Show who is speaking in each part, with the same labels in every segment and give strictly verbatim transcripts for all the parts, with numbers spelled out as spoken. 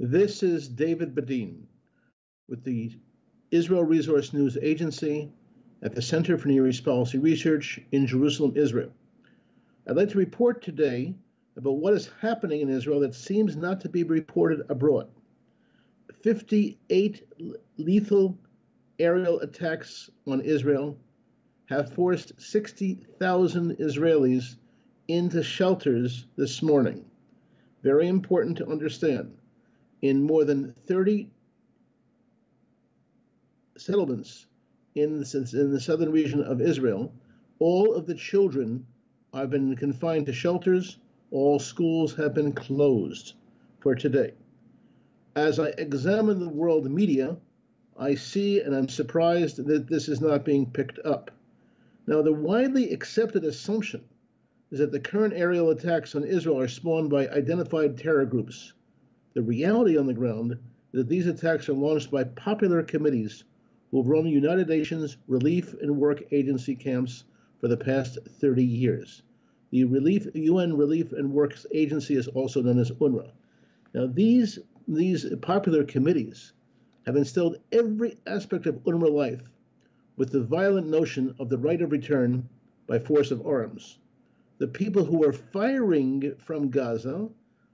Speaker 1: This is David Badin with the Israel Resource News Agency at the Center for Near East Policy Research in Jerusalem, Israel. I'd like to report today about what is happening in Israel that seems not to be reported abroad. fifty-eight lethal aerial attacks on Israel have forced sixty thousand Israelis into shelters this morning. Very important to understand. In more than thirty settlements in the, in the southern region of Israel, all of the children have been confined to shelters. All schools have been closed for today. As I examine the world media, I see and I'm surprised that this is not being picked up. Now, the widely accepted assumption is that the current aerial attacks on Israel are spawned by identified terror groups. The reality on the ground is that these attacks are launched by popular committees who have run the United Nations Relief and Work Agency camps for the past thirty years. The Relief, U N Relief and Works Agency is also known as UNRWA. Now, these, these popular committees have instilled every aspect of UNRWA life with the violent notion of the right of return by force of arms. The people who are firing from Gaza,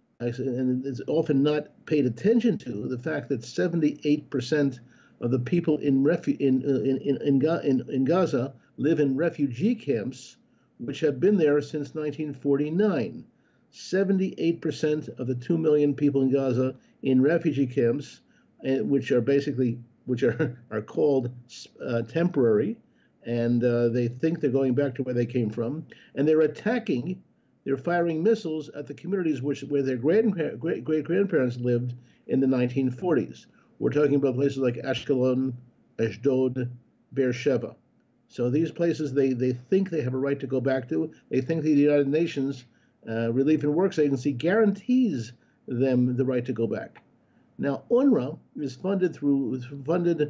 Speaker 1: and it's often not paid attention to, the fact that seventy-eight percent of the people in, refu- in, in, in, in, in Gaza live in refugee camps, which have been there since nineteen forty-nine. seventy-eight percent of the two million people in Gaza in refugee camps, which are basically, which are, are called uh, temporary, and uh, they think they're going back to where they came from, and they're attacking, they're firing missiles at the communities which, where their great, great, great grandparents lived in the nineteen forties. We're talking about places like Ashkelon, Ashdod, Beersheba. So these places they, they think they have a right to go back to. They think the United Nations uh, Relief and Works Agency guarantees them the right to go back. Now, UNRWA is funded through funded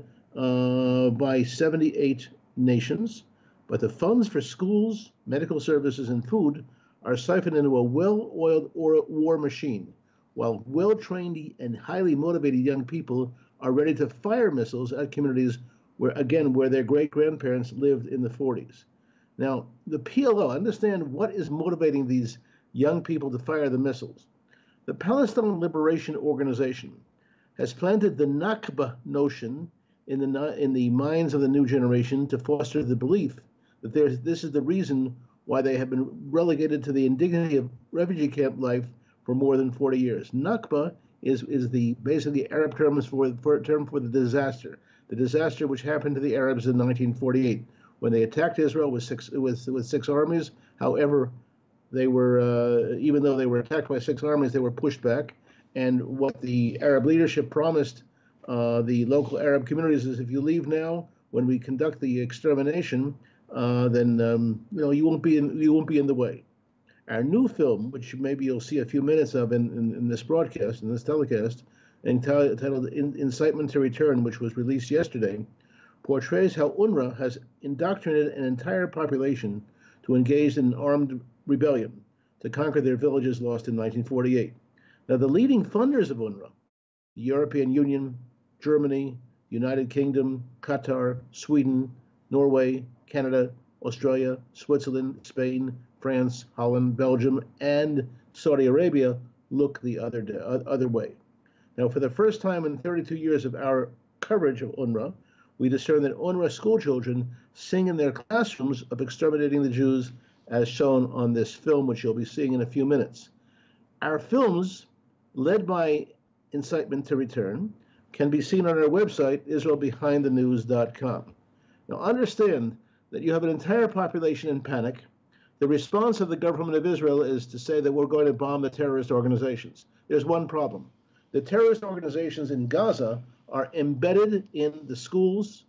Speaker 1: uh, by seventy-eight nations, but the funds for schools, medical services, and food are siphoned into a well-oiled war machine, while well-trained and highly motivated young people are ready to fire missiles at communities where, again, where their great-grandparents lived in the forties. Now, the P L O, understand what is motivating these young people to fire the missiles. The Palestine Liberation Organization has planted the Nakba notion in the, in the minds of the new generation to foster the belief that there's, this is the reason why they have been relegated to the indignity of refugee camp life for more than forty years. Nakba is, is the basically Arab term for, for, term for the disaster, the disaster which happened to the Arabs in nineteen forty-eight when they attacked Israel with six, with, with six armies. However, they were, uh, even though they were attacked by six armies, they were pushed back. And what the Arab leadership promised uh, the local Arab communities is, if you leave now, when we conduct the extermination, uh, then um, you know you won't be in you won't be in the way. Our new film, which maybe you'll see a few minutes of in, in, in this broadcast, in this telecast, entitled "Incitement to Return," which was released yesterday, portrays how UNRWA has indoctrinated an entire population to engage in armed rebellion to conquer their villages lost in nineteen forty-eight. Now, the leading funders of UNRWA, the European Union, Germany, United Kingdom, Qatar, Sweden, Norway, Canada, Australia, Switzerland, Spain, France, Holland, Belgium, and Saudi Arabia, look the other, other way. Now, for the first time in thirty-two years of our coverage of UNRWA, we discern that UNRWA school children sing in their classrooms of exterminating the Jews, as shown on this film, which you'll be seeing in a few minutes. Our films, led by Incitement to Return, can be seen on our website, Israel Behind the News dot com. Now, understand that you have an entire population in panic. The response of the government of Israel is to say that we're going to bomb the terrorist organizations. There's one problem. The terrorist organizations in Gaza are embedded in the schools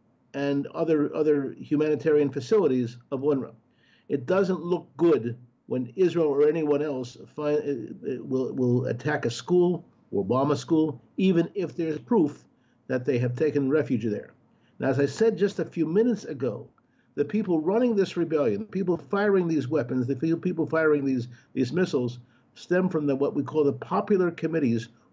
Speaker 1: and other, other humanitarian facilities of UNRWA. It doesn't look good when Israel or anyone else find, will, will attack a school or bomb a school, even if there's proof that they have taken refuge there. Now, as I said just a few minutes ago, the people running this rebellion, the people firing these weapons, the people firing these, these missiles, stem from the, what we call the popular committees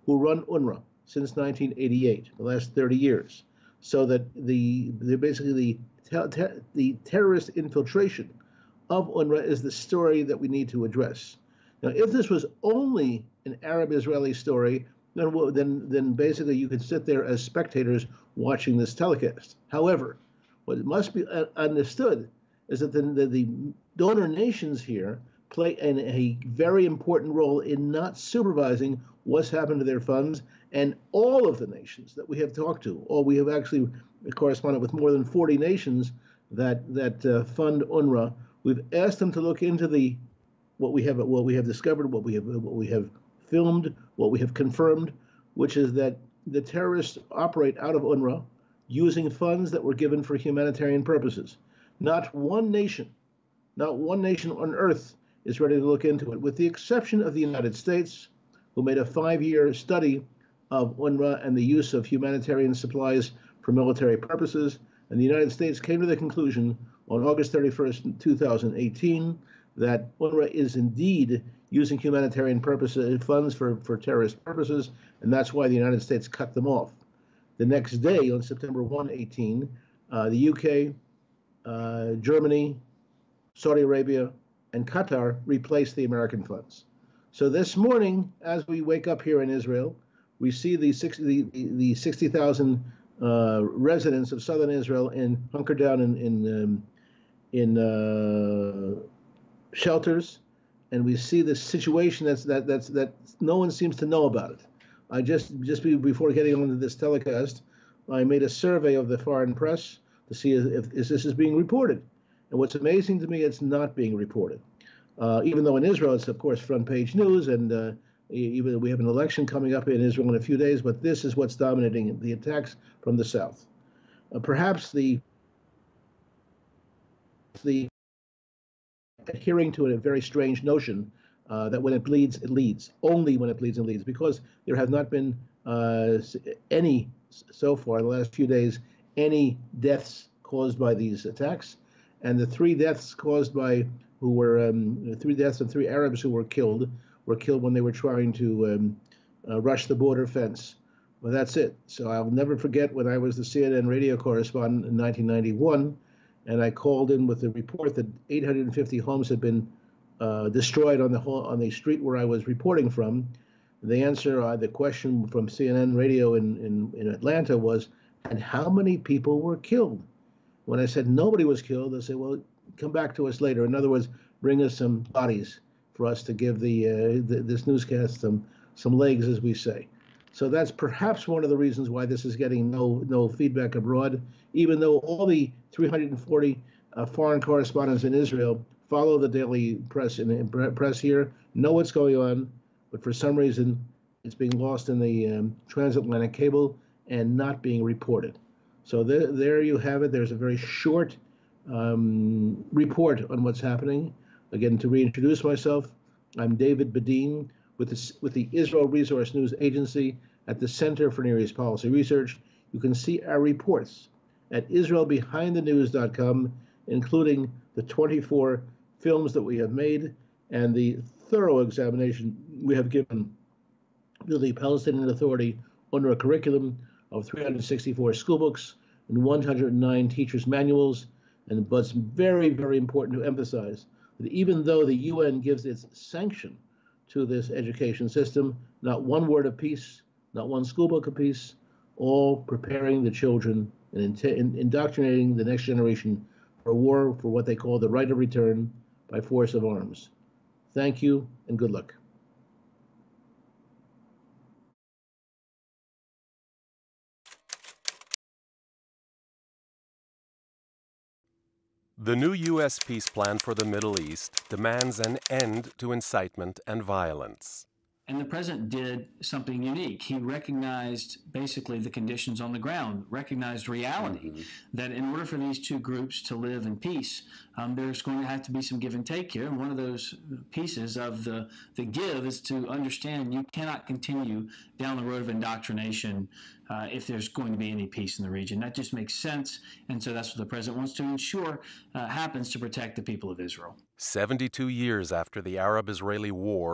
Speaker 1: who run UNRWA since nineteen eighty-eight, the last thirty years. So that the, the basically the, ter the terrorist infiltration of UNRWA is the story that we need to address. Now, if this was only an Arab-Israeli story, then, then, then basically you could sit there as spectators watching this telecast. However, what must be understood is that the, the, the donor nations here play an, a very important role in not supervising what's happened to their funds, and all of the nations that we have talked to, or we have actually corresponded with more than forty nations that that uh, fund UNRWA. We've asked them to look into the what we have what we have discovered, what we have what we have filmed, what we have confirmed, which is that the terrorists operate out of UNRWA using funds that were given for humanitarian purposes. Not one nation, not one nation on earth is ready to look into it, with the exception of the United States, who made a five-year study of UNRWA and the use of humanitarian supplies for military purposes. And the United States came to the conclusion on August thirty-first, two thousand eighteen, that UNRWA is indeed using humanitarian purposes, funds for, for terrorist purposes, and that's why the United States cut them off. The next day, on September first, eighteen, uh, the U K, uh, Germany, Saudi Arabia, and Qatar replaced the American funds. So this morning, as we wake up here in Israel, we see the sixty the, the sixty thousand uh, residents of southern Israel in hunkered down in in, um, in uh, shelters, and we see this situation that's that that's that no one seems to know about it. I just just be, before getting onto this telecast, I made a survey of the foreign press to see if, if, if this is being reported. And what's amazing to me, it's not being reported. Uh, even though in Israel, it's, of course, front page news, and uh, even though we have an election coming up in Israel in a few days, but this is what's dominating the attacks from the south. Uh, perhaps the, the adhering to a very strange notion uh, that when it bleeds, it leads, only when it bleeds and leads, because there have not been uh, any, so far in the last few days, any deaths caused by these attacks. And the three deaths caused by, who were, um, three deaths of three Arabs who were killed, were killed when they were trying to um, uh, rush the border fence. Well, that's it. So I'll never forget when I was the C N N radio correspondent in nineteen ninety-one, and I called in with the report that eight hundred fifty homes had been uh, destroyed on the on the street where I was reporting from. The answer, uh, the question from C N N radio in, in, in Atlanta was, and how many people were killed? When I said nobody was killed, they said, well, come back to us later. In other words, bring us some bodies for us to give the, uh, the this newscast some some legs, as we say. So that's perhaps one of the reasons why this is getting no no feedback abroad, even though all the three hundred forty uh, foreign correspondents in Israel follow the daily press and press here, know what's going on, but for some reason it's being lost in the um, transatlantic cable and not being reported. So there, there you have it. There's a very short um, report on what's happening. Again, to reintroduce myself, I'm David Bedeen with the, with the Israel Resource News Agency at the Center for Near East Policy Research. You can see our reports at Israel Behind the News dot com, including the twenty-four films that we have made and the thorough examination we have given to the Palestinian Authority UNRWA curriculum of three hundred sixty-four school books and one hundred nine teachers' manuals. And but it's very, very important to emphasize that even though the U N gives its sanction to this education system, not one word of peace, not one school book of peace, all preparing the children and in indoctrinating the next generation for a war for what they call the right of return by force of arms. Thank you and good luck.
Speaker 2: The new U S peace plan for the Middle East demands an end to incitement and violence.
Speaker 3: And the president did something unique. He recognized basically the conditions on the ground, recognized reality, mm-hmm. that in order for these two groups to live in peace, um, there's going to have to be some give and take here. And one of those pieces of the, the give is to understand you cannot continue down the road of indoctrination uh, if there's going to be any peace in the region. That just makes sense. And so that's what the president wants to ensure uh, happens to protect the people of Israel.
Speaker 2: seventy-two years after the Arab-Israeli war,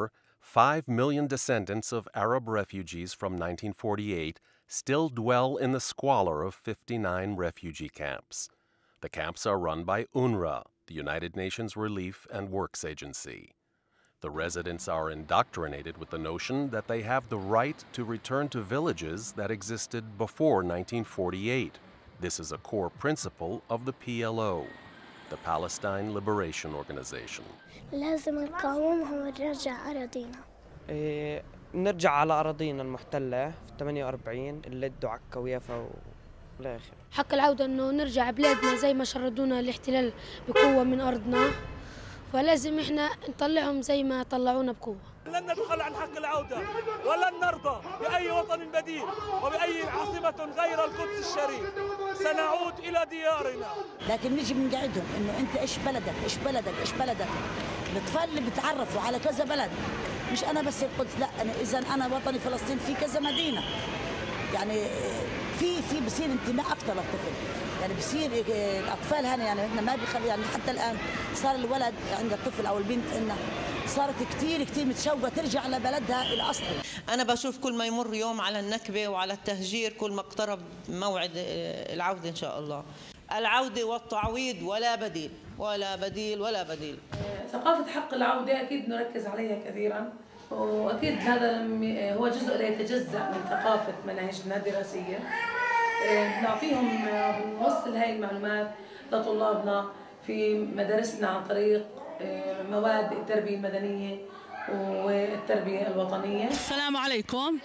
Speaker 2: five million descendants of Arab refugees from nineteen forty-eight still dwell in the squalor of fifty-nine refugee camps. The camps are run by UNRWA, the United Nations Relief and Works Agency. The residents are indoctrinated with the notion that they have the right to return to villages that existed before nineteen forty-eight. This is a core principle of the P L O, the Palestine Liberation Organization.
Speaker 4: لازم نقاومهم ونرجع أراضينا.
Speaker 5: إيه نرجع على أراضينا المحتلة في ثمانية وأربعين اللي ادوا عكا ويافا والآخر.
Speaker 6: حق العودة إنه نرجع بلادنا زي ما شردونا الاحتلال بقوة من أرضنا، فلازم إحنا نطلعهم زي ما طلعونا بقوة.
Speaker 7: لن ندخل عن حق العودة ولن نرضى بأي وطن بديل وبأي عاصمة غير القدس الشريف. سنعود إلى ديارنا.
Speaker 8: لكن نيجي بنقعدهم إنه أنت إيش بلدك إيش بلدك إيش بلدك. الأطفال اللي بتعرفوا على كذا بلد، مش أنا بس القدس، لا أنا إذا أنا وطني فلسطين في كذا مدينة. يعني في في بصير انتماء أكثر للطفل. يعني بصير الأطفال هنا يعني إحنا ما بيخلي يعني حتى الآن صار الولد عند الطفل أو البنت إنه صارت كتير كتير متشوقة ترجع لبلدها الأصلي.
Speaker 9: أنا بشوف كل ما يمر يوم على النكبة وعلى التهجير كل ما اقترب موعد العودة إن شاء الله. العودة والتعويض ولا بديل ولا بديل ولا بديل.
Speaker 10: ثقافة حق العودة أكيد نركز عليها كثيرا، وأكيد هذا هو جزء لا يتجزأ من ثقافة مناهجنا الدراسية. نعطيهم نوصل هاي المعلومات لطلابنا في مدارسنا عن طريق مواد التربية المدنية والتربية الوطنية.
Speaker 11: السلام عليكم.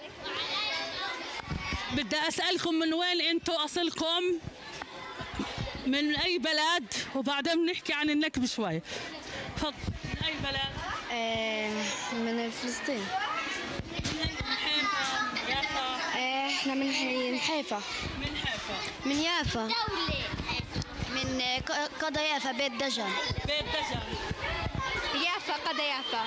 Speaker 11: بدي أسألكم من وين أنتم أصلكم؟ من أي بلد؟ وبعدين بنحكي عن النكبة شوي. تفضل. من أي بلد؟
Speaker 4: آه من فلسطين.
Speaker 11: من حيفا، يافا.
Speaker 4: آه إحنا من حيفا.
Speaker 11: من حيفا.
Speaker 4: من يافا. من قضا يافا بيت دجن.
Speaker 11: بيت دجن.
Speaker 4: يافا قضا يافا.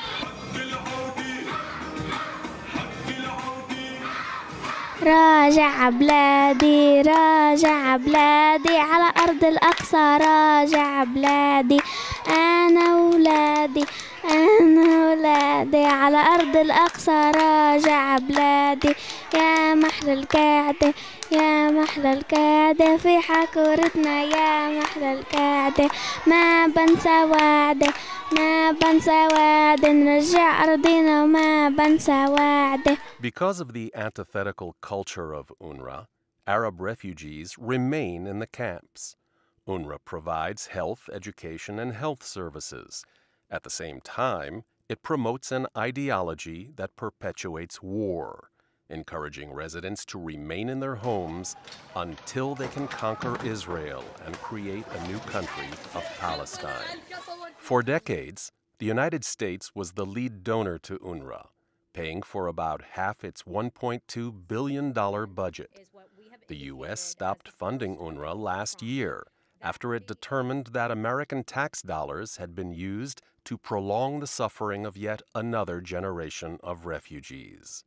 Speaker 4: راجع بلادي راجع بلادي على أرض الأقصى، راجع بلادي أنا ولادي أنا ولادي على أرض الأقصى، راجع بلادي يا محلى القعدة يا محلى القعدة في حكورتنا، يا محلى القعدة ما بنسى وعدة ما بنسى وعدة نرجع أرضنا وما بنسى وعدة.
Speaker 2: Because of the antithetical culture of UNRWA, Arab refugees remain in the camps. UNRWA provides health, education, and health services. At the same time, it promotes an ideology that perpetuates war, encouraging residents to remain in their homes until they can conquer Israel and create a new country of Palestine. For decades, the United States was the lead donor to UNRWA, paying for about half its one point two billion dollars budget. The U S stopped funding UNRWA last year after it determined that American tax dollars had been used to prolong the suffering of yet another generation of refugees.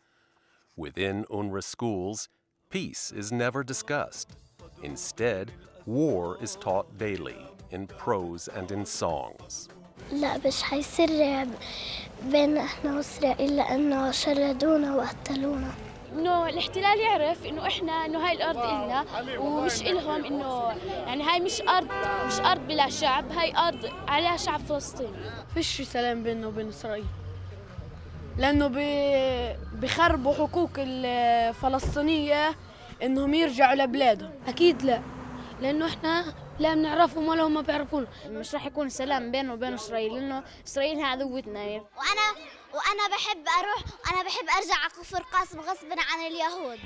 Speaker 2: Within UNRWA schools, peace is never discussed. Instead, war is taught daily in prose and in songs.
Speaker 4: لا مش حيصير بين احنا واسرائيل لانه شردونا وقتلونا.
Speaker 6: انه الاحتلال يعرف انه احنا انه هاي الارض النا ومش الهم، انه يعني هاي مش ارض مش ارض بلا شعب، هاي ارض عليها شعب فلسطين.
Speaker 12: فيش سلام بيننا وبين اسرائيل لانه بيخربوا حقوق الفلسطينيه انهم يرجعوا لبلادهم.
Speaker 6: اكيد لا، لانه احنا لا بنعرفهم ولا هم بيعرفونا.
Speaker 12: مش راح يكون سلام بيننا وبين اسرائيل لانه اسرائيل هي عدوتنا.
Speaker 4: وانا وانا بحب اروح انا بحب ارجع على كفر قاسم غصبا عن اليهود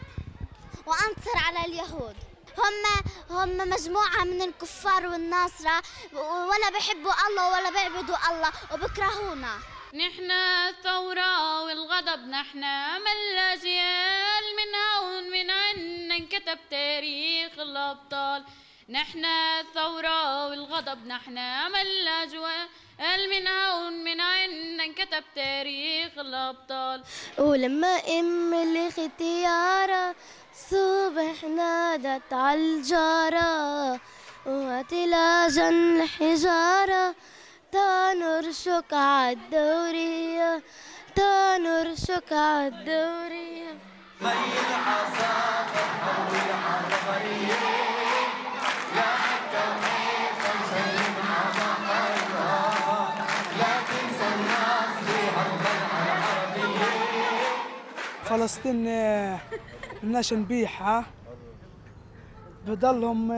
Speaker 4: وانتصر على اليهود. هم هم مجموعه من الكفار والناصره ولا بيحبوا الله ولا بيعبدوا الله وبكرهونا.
Speaker 13: نحن الثورة والغضب، نحن من الأجيال من هون من عنا انكتب تاريخ الأبطال. نحن الثورة والغضب، نحن من الأجيال من هون من عنا انكتب تاريخ الأبطال.
Speaker 4: ولما أم الاختيارة صبح نادت عالجارة وتلاجن الحجارة تنرشق عالدورية
Speaker 14: متى نرشك عالدوري
Speaker 15: مي العصافة هوي عالغريب يا مكة وحيفا نسلم على بحرها لا تنسى الناس بأرض العربية.
Speaker 16: فلسطين الناس نبيحها بضلهم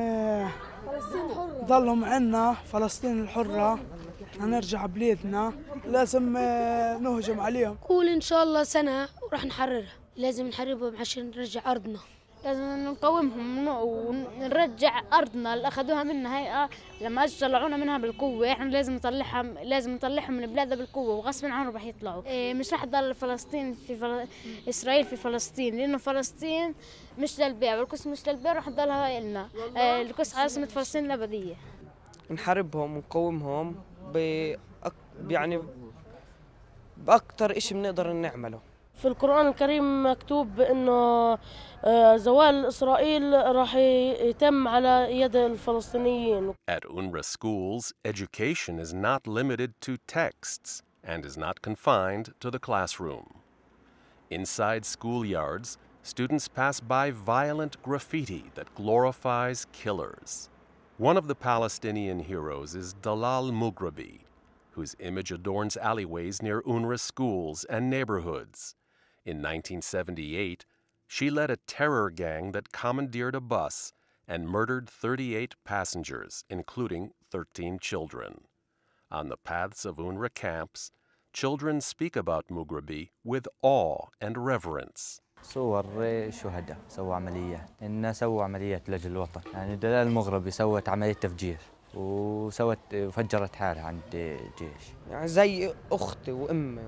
Speaker 16: ضلهم عنا فلسطين الحرة هنرجع بلادنا لازم نهجم عليهم.
Speaker 14: قول إن شاء الله سنة وراح نحررها، لازم نحررهم عشان نرجع أرضنا،
Speaker 6: لازم نقاومهم ونرجع أرضنا اللي أخذوها منا هي لما أجوا طلعونا منها بالقوة، إحنا لازم نطلعها لازم نطلعهم من بلادها بالقوة وغصب عنهم راح يطلعوا. إيه مش راح تضل فلسطين في فل... إسرائيل في فلسطين، لأنه فلسطين مش للبيع والقدس مش للبيع راح تضلها لنا. إيه القدس عاصمة فلسطين الأبدية.
Speaker 5: نحاربهم ونقاومهم بأك... يعني بأكتر إشي بنقدر نعمله.
Speaker 17: في القرآن الكريم مكتوب إنه زوال إسرائيل راح يتم على يد الفلسطينيين.
Speaker 2: At UNRWA schools, education is not limited to texts and is not confined to the classroom. Inside schoolyards, students pass by violent graffiti that glorifies killers. One of the Palestinian heroes is Dalal Mughrabi, whose image adorns alleyways near UNRWA schools and neighborhoods. In nineteen seventy-eight, she led a terror gang that commandeered a bus and murdered thirty-eight passengers, including thirteen children. On the paths of UNRWA camps, children speak about Mughrabi with awe and reverence.
Speaker 18: صور شهداء سووا عمليات، إنه سووا عمليات لأجل الوطن، يعني دلال المغربي سوت عملية تفجير وسوت فجرت حالها عند جيش.
Speaker 5: يعني زي أختي وأمي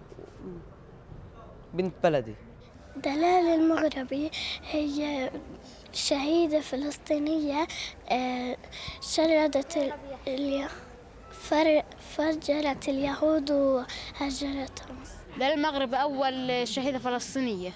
Speaker 5: بنت بلدي.
Speaker 14: دلال المغربي هي شهيدة فلسطينية شردت فجرت اليهود وهجرتهم.
Speaker 6: دلال المغربي أول شهيدة فلسطينية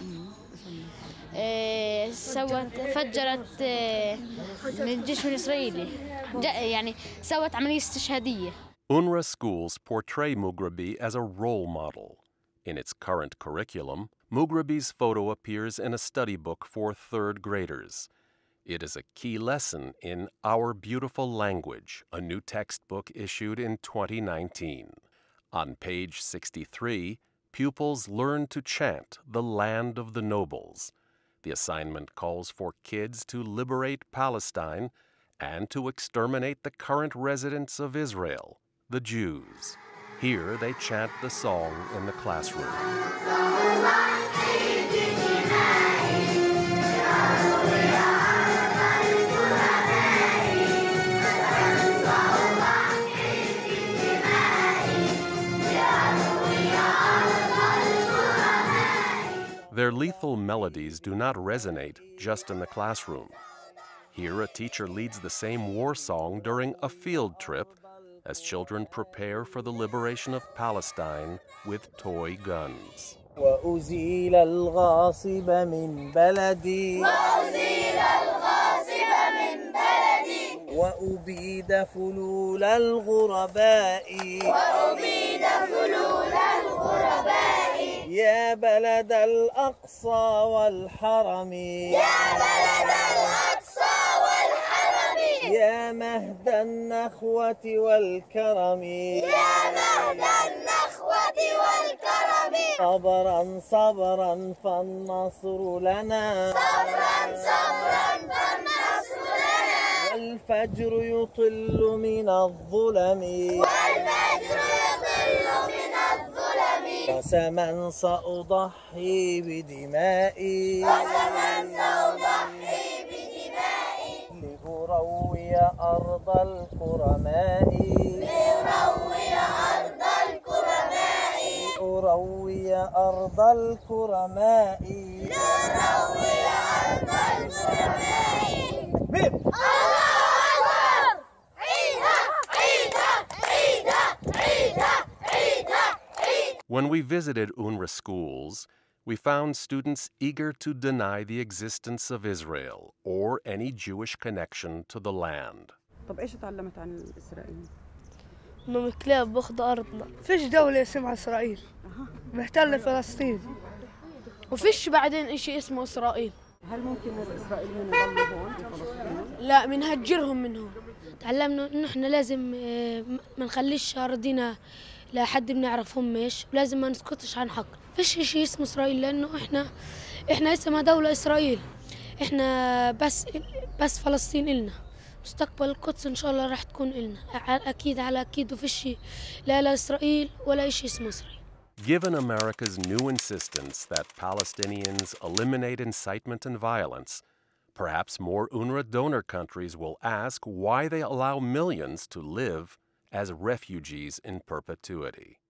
Speaker 6: سوت فجرت من الجيش الإسرائيلي، يعني سوت عملية استشهادية.
Speaker 2: UNRWA schools portray Mughrabi as a role model. In its current curriculum, Mughrabi's photo appears in a study book for third graders. It is a key lesson in Our Beautiful Language, a new textbook issued in twenty nineteen. On page sixty-three, pupils learn to chant the Land of the Nobles. The assignment calls for kids to liberate Palestine and to exterminate the current residents of Israel, the Jews. Here they chant the song in the classroom. Their lethal melodies do not resonate just in the classroom. Here a teacher leads the same war song during a field trip as children prepare for the liberation of Palestine with toy guns.
Speaker 15: وأزيل الغاصب من بلدي
Speaker 19: وأزيل الغاصب من بلدي
Speaker 15: وأبيد فلول الغرباء
Speaker 19: وأبيد فلول الغرباء
Speaker 15: يا بلد الأقصى والحرم
Speaker 19: يا بلد الأقصى والحرم
Speaker 15: يا مهد النخوة والكرم
Speaker 19: يا مهد النخوة والكرم
Speaker 15: صبرا صبرا فالنصر لنا
Speaker 19: صبرا صبرا فالنصر لنا
Speaker 15: والفجر يطل من الظلم
Speaker 19: والفجر يطل من الظلم
Speaker 15: قسما سأضحي بدمائي
Speaker 19: قسما سأضحي بدمائي
Speaker 15: لأروي أرض الكرماء
Speaker 19: لأروي أرض الكرماء
Speaker 15: لأروي أرض الكرماء
Speaker 19: لأروي أرض الكرماء.
Speaker 2: When we visited UNRWA schools, we found students eager to deny the existence of Israel or any Jewish connection to the land.
Speaker 20: طب ايش تعلمت عن إسرائيل؟
Speaker 14: إنهم الكلاب بأخذوا أرضنا.
Speaker 16: فيش دولة اسمها إسرائيل، محتلة فلسطين.
Speaker 12: وفيش بعدين إشي اسمه إسرائيل.
Speaker 20: هل ممكن الإسرائيليين يضلوا هون في فلسطين؟
Speaker 12: لا، بنهجرهم من هون.
Speaker 14: تعلمنا إنه إحنا لازم ما نخليش أراضينا لحد بنعرفهمش، ولازم ما نسكتش عن حق. فيش إشي اسمه إسرائيل لأنه إحنا إحنا اسمها دولة إسرائيل. إحنا بس بس فلسطين إلنا. مستقبل القدس إن شاء الله راح تكون إلنا أكيد على أكيد، وفيش لا لا إسرائيل ولا إشي اسمه إسرائيل.
Speaker 2: Given America's new insistence that Palestinians eliminate incitement and violence, perhaps more UNRWA donor countries will ask why they allow millions to live as refugees in perpetuity.